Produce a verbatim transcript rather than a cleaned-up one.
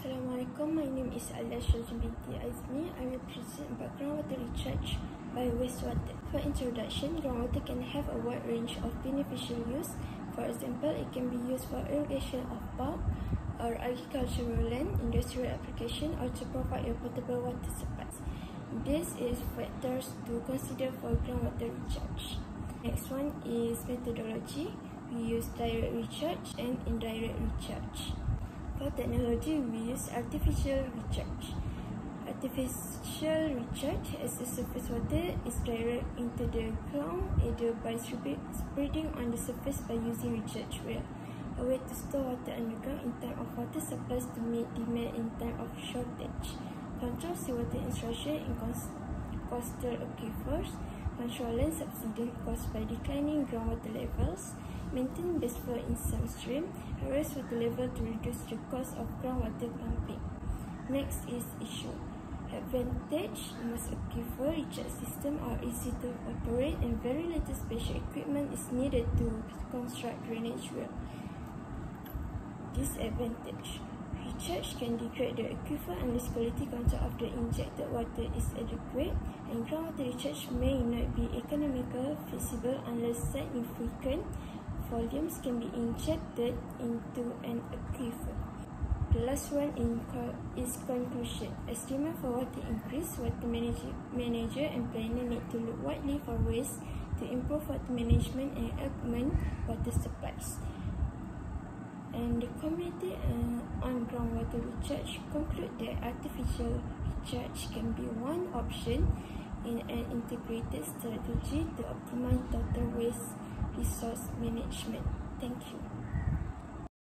Assalamualaikum, my name is Alia Syarjin binti Azmi. I will present about groundwater recharge by wastewater. For introduction, groundwater can have a wide range of beneficial use. For example, it can be used for irrigation of bulk or agricultural land, industrial application, or to provide a potable water supply. This is factors to consider for groundwater recharge. Next one is methodology. We use direct recharge and indirect recharge. For technology, we use artificial recharge. Artificial recharge, as the surface water is direct into the ground either by spreading on the surface by using recharge well, a way to store water underground in time of water supplies to meet demand in time of shortage. Control seawater instruction in coastal aquifers. Control land subsidence caused by declining groundwater levels. Maintain base flow in some stream. Raise water level to reduce the cost of groundwater pumping. Next is issue. Advantage: most aquifer recharge systems are easy to operate and very little special equipment is needed to construct drainage well. Disadvantage: recharge can degrade the aquifer unless quality control of the injected water is adequate, and groundwater recharge may not be economical feasible unless significant volumes can be injected into an aquifer. The last one in co is conclusion. As demand for water increase, water manager, manager and planner need to look widely for ways to improve water management and augment water supplies. And the committee uh, on groundwater recharge conclude that artificial recharge can be one option in an integrated strategy to optimize total waste resource management. Thank you.